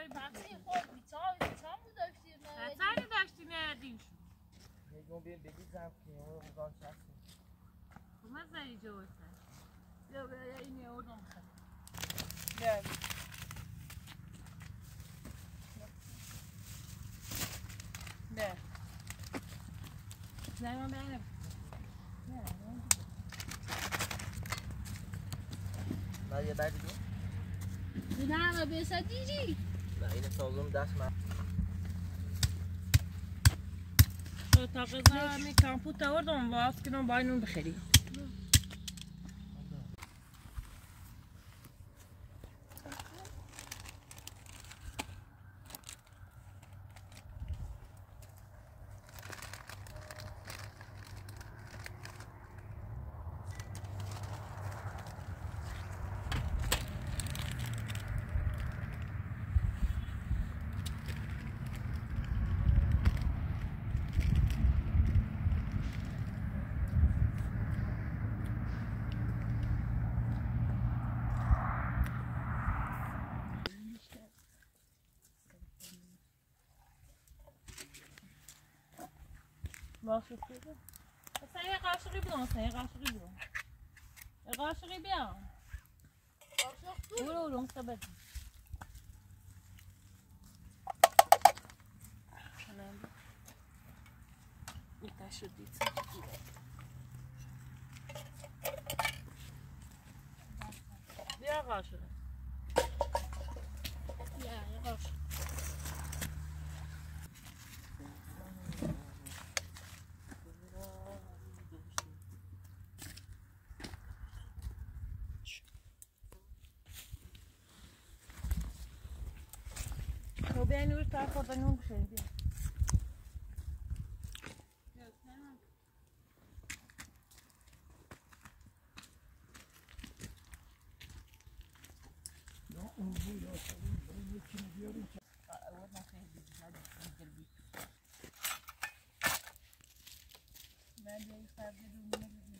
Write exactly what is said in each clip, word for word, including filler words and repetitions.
چای بخشی خود چای چای بود داشتیم نه چای داشتیم ندیم میگم بیم بگیزم که اون روزان چسته خب من زنی جوزن بیا بیا اینی اردم خد نه نه نه من بینم نه نه یه بعدی بیم نه همه بیسا دیجی نه این سازم دست من تا قضا می کامپوت آوردم واس کنم باید نون بخری باشه خوبه اصلا یه قاشقی بیام اصلا یه قاشقی بیام یه قاشقی بیام قاشق تو برو برو مصبت این تشو دید بیا قاشق بیا یه قاشق تو بیا نور تا خورده نون بخوری بیا اون بود یا اون یکی بیاریم اول نخیلی دیگه من دیگه فرده رو نمیدونم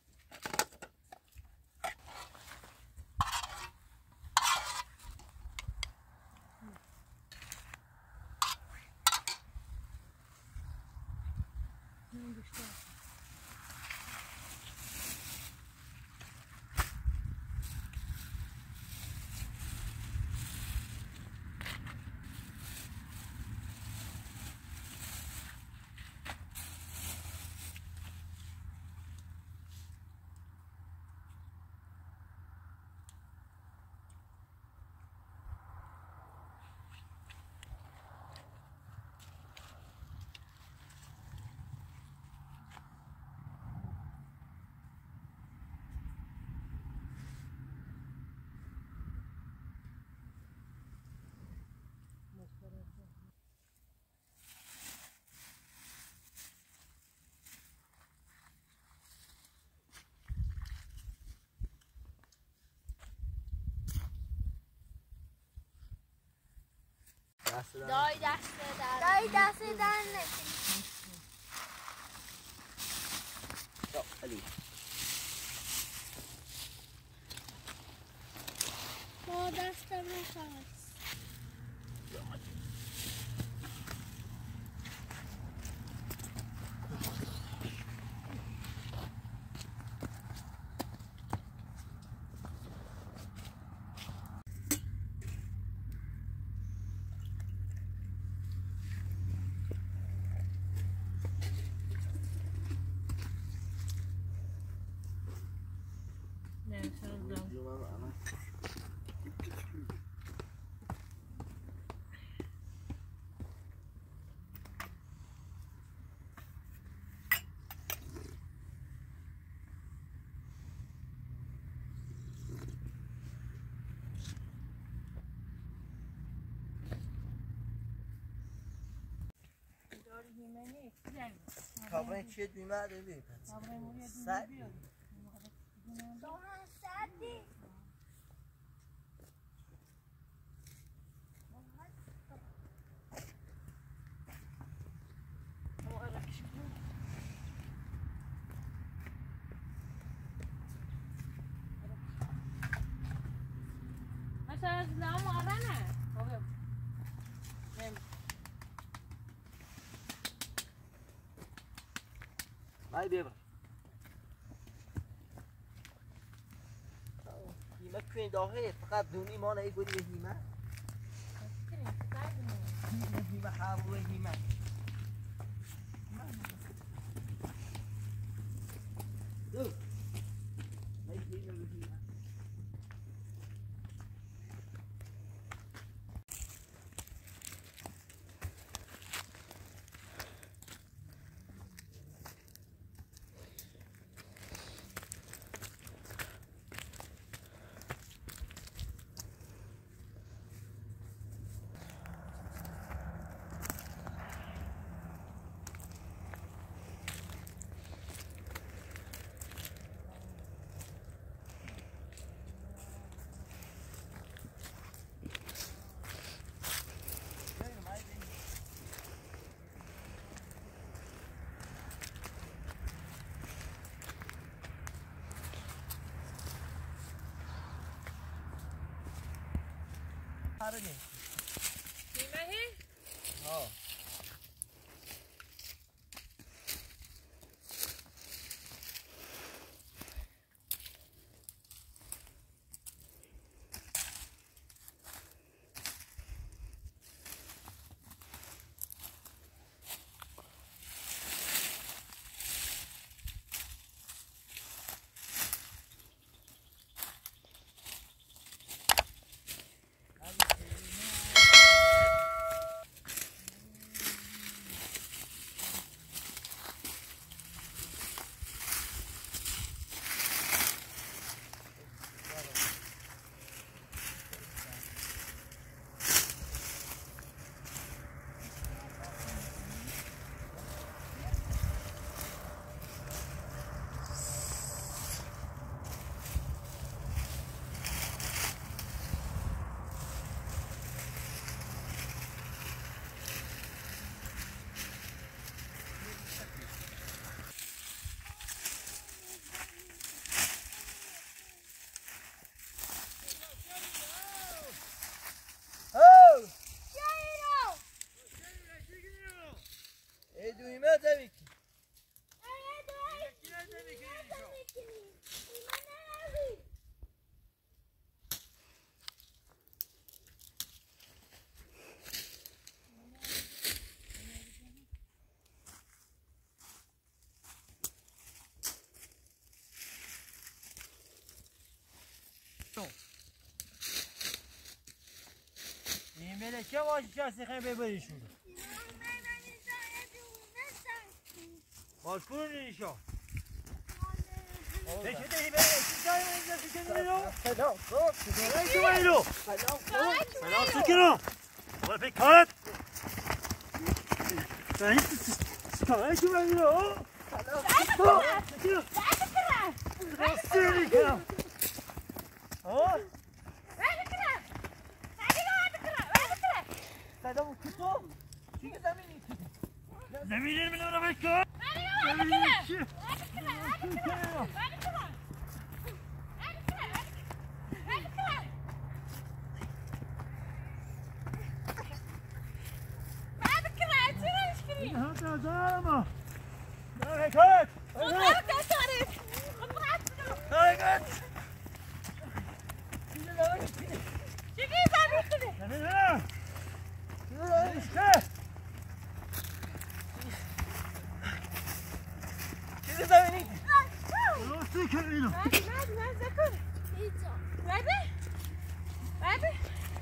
نون بیشتر دای دست در دای دست در نکنی علی با دست نخواست کابرای چیه دویمه داری؟ کابرای موریه سر دویمه بیاری دومن سردی مثلا از لام آرانه های ببر هیمه کوین داغه فقط دونی ما نهی بودی به هیمه هیمه حاوه هیمه دو هی هیمه به هیمه هیمه هی؟ آه ملکه باشی کسی خیلی ببریشون باشکون نیشا بشه دهی بره سیزایی اینجا سکنی بیرو سلام سلام شما بیرو سلام سکنم باید پی کارت سلام سلام شما بیرو سلام سکنم سکنم سکنم سلام کتو چیه زمینی زمینی من رو بکن زمینی چیه هذا زلمه هيك خذ يا شريف خذ هيك شقي زميل كذا زميل هنا ايش كذا زميلي روسي كمينو مادي مادي ما ذكر مادي مادي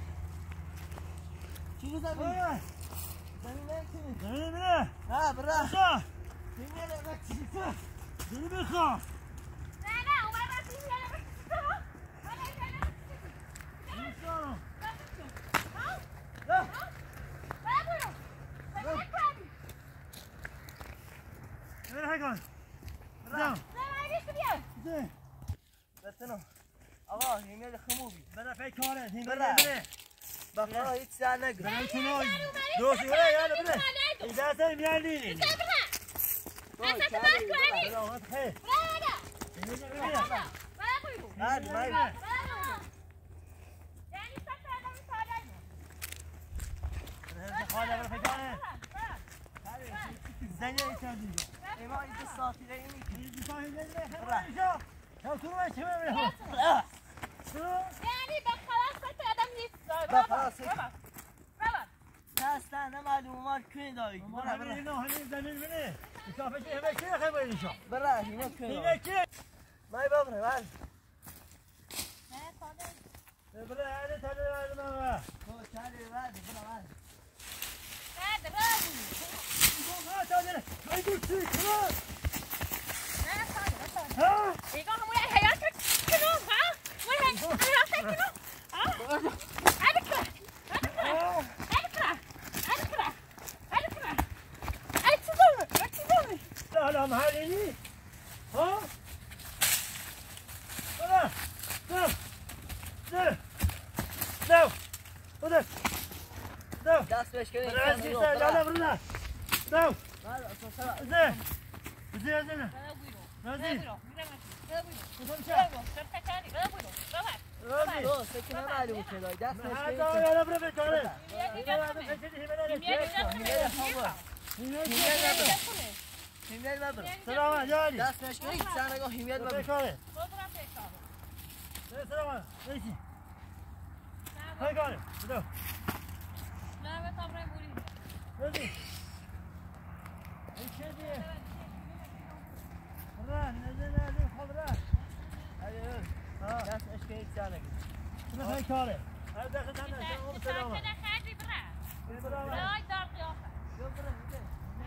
كذا زميلي زميلي منه ها بالراحه زميلي ما تشوفه زميلي خاف لا لا ولا زميلي ما تشوفه ولا زميلي لا وين هيكون؟ زين. زين. بس آقا هیمه خموبی. بنا فکر کاره. هیمه بره. بخورا هیچ سر نگیر. بنا چنوی. دوستی ولی یالا بره. ایده تا میاردی. بره. اصلا تو باش کنی. بره آمد خیر. بره. بره. بره. هر بره. یعنی سه تا آدم ساده. بره خاله بره فکر کاره. زنی ایشان دیگه. ما این ساعتی رای میکنی این ساعتی رای میکنی یا تو رو چه می‌بینی؟ یعنی به خلاص تو آدم نیست. به خلاص. بابا. بابا. دسته نمالو ما کنی داری. ما همین نه همین زمین بینه. مسافت همه چی رخ باید نشون. برا هینا کنی. هینا کی؟ مای بابره ول. نه خاله. برا هر تاله ول ما. تو چاله ول برا ول. نه درازی. ما تاله. ای دوستی کن. نه خاله خاله. ها؟ ایگاه همون حیات کنم ها؟ مون حیات کنم. ها؟ ادکه. ادکه. ادکه. ادکه. ادکه. ای چی داره؟ چی داره؟ لا محلی ها؟ برا. دو. دو. دو. بده. دو. دست بهش کنی. برا سیسه لالا برنا. دو. ول اساسا. بده. بده از اینا. بده بویرو. رازی. بده بویرو. بده بویرو. کدوم چه؟ بده بویرو. شرط کردی. بده بویرو. ببر. رازی. تو سکه نمالو کنی داری. دست بهش کنی. هذا يلا برا بيتونه. یه هذا فشل هنا یه ليش؟ هیمیت نبر. سلام جاری. دست بهش کنی. سر نگاه هیمیت نبر. بيتونه. سلام. ايشي. هاي قال. بدو. نه به تابره بوری. رازي. ايش دي؟ ران نزل هذه خضراء. ايوه. ها. دست بهش کنی سر نگاه. هاي قال. هذا داخل عنا سلام سلام. نه خیلی بره. سلام. نه دار قیافه. جو برا میده.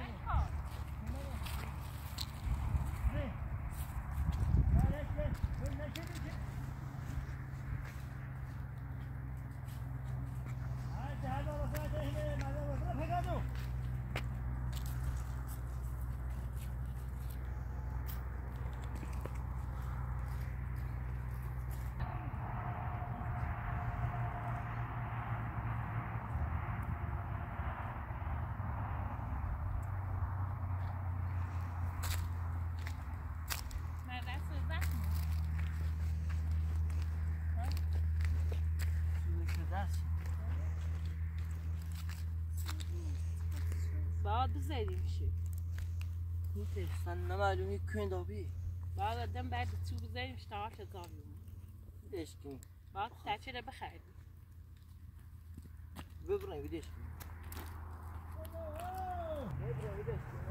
باید بزدی میشه. میشه سن نمالومی کنی داری. باید آدم بعد تو بزدیم اشتهاش ازابیم. دیش کنی. باید تچه رو بخریم. ببرن ویدیش کنی. ببرن ویدیش کنی.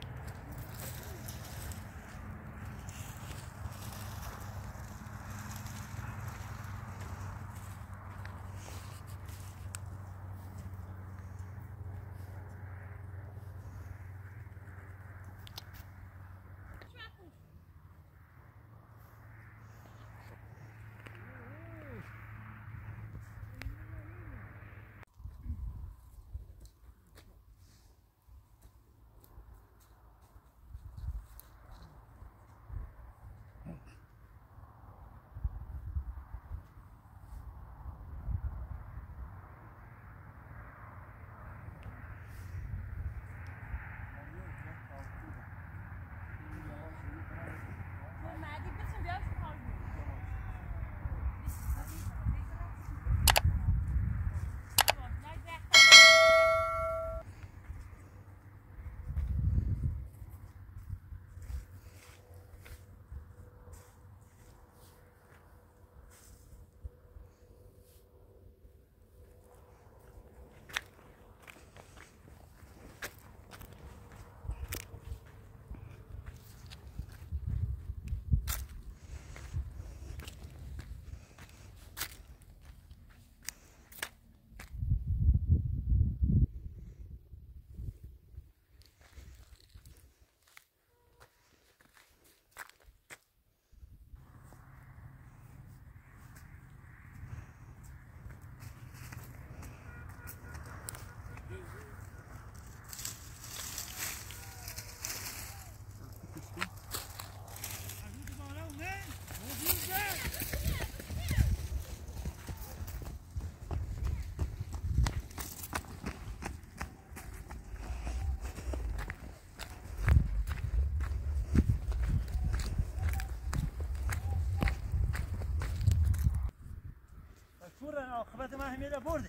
عاقبت ما همیشه برده.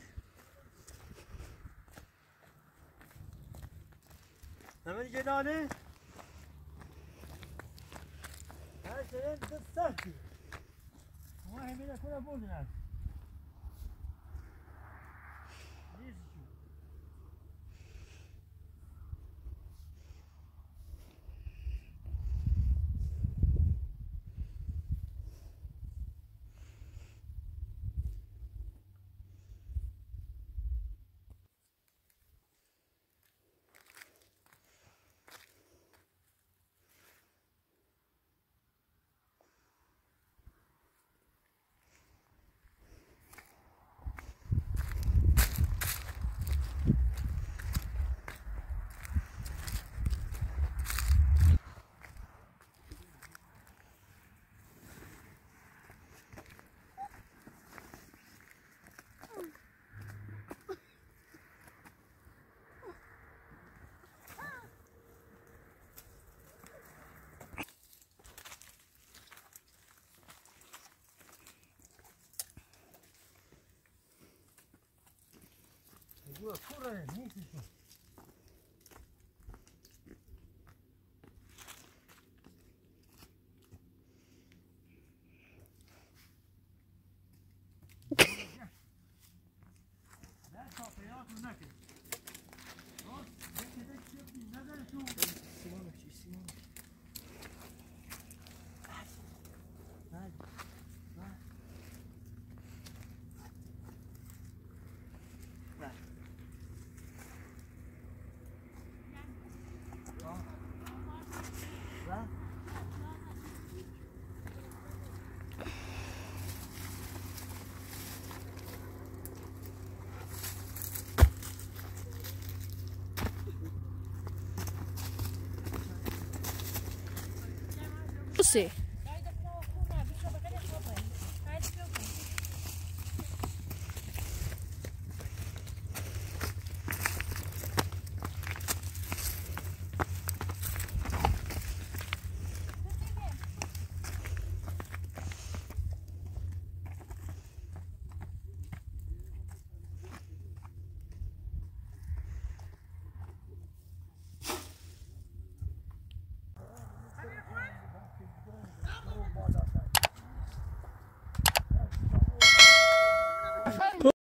نمی‌دی جدالی؟ مثلا تستخدم واحد من كل بودنا Gue kurang ni tu. Dah sampai aku nak. Oh, dia kita siap ni, dah dah tu. Semua mesti semua. Hai. Hai. Você.